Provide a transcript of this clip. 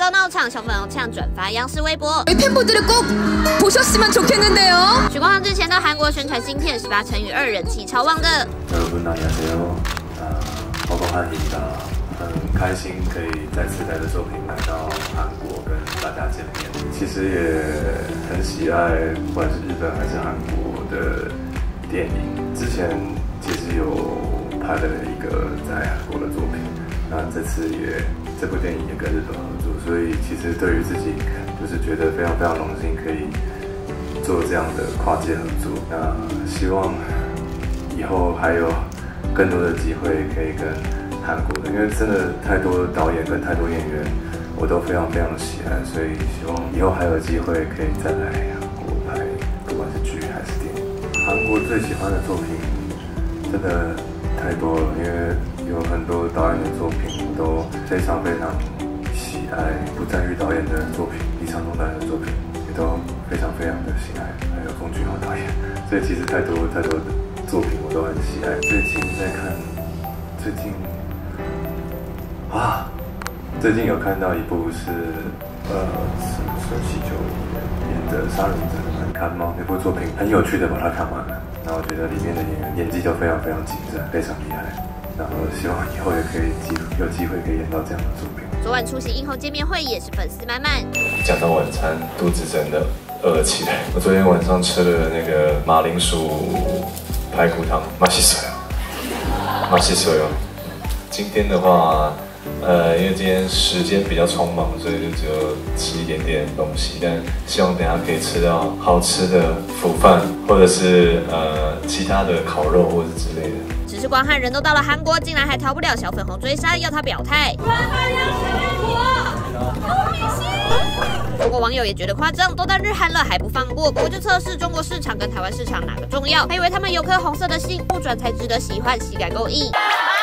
遭闹场，小粉红呛转发央视微博。 许光汉之前到韩国宣传新片《18乘以2》，人气超旺的。 여러분안녕하세요。黄光汉입니다。很开心可以再次带着作品来到韩国跟大家见面。其实也很喜爱，不管是日本还是韩国的电影。之前其实有拍了一个在韩国的作品，那这次这部电影也跟日本合作，所以其实对于自己就是觉得非常非常荣幸可以做这样的跨界合作。那希望以后还有更多的机会可以跟韩国的，因为真的太多导演跟太多演员，我都非常非常喜爱，所以希望以后还有机会可以再来韩国拍，不管是剧还是电影。韩国最喜欢的作品真的太多了，因为有很多导演的作品我都非常非常喜爱，朴赞郁导演的作品、李长东导演的作品也都非常非常的喜爱，还有奉俊昊导演，所以其实太多太多的作品我都很喜爱。最近在看，最近有看到一部是孙喜九演的《杀人者的难堪》吗？那部作品很有趣的把它看完了，然后我觉得里面的演员演技都非常非常精湛，非常厉害。然后希望以后也可以有机会可以演到这样的作品。 昨晚出席映后见面会也是粉丝满满。 讲到晚餐，肚子真的饿起来。我昨天晚上吃了那个马铃薯排骨汤，맛있어요。今天的话，因为今天时间比较匆忙，所以就只有吃一点点东西，但希望等一下可以吃到好吃的腐饭，或者是其他的烤肉或者之类的。 只是光汉人都到了韩国，竟然还逃不了小粉红追杀，要他表态。不过网友也觉得夸张，都到日韩了还不放过，不过就测试中国市场跟台湾市场哪个重要，还以为他们有颗红色的心，不转才值得喜欢，喜感够意。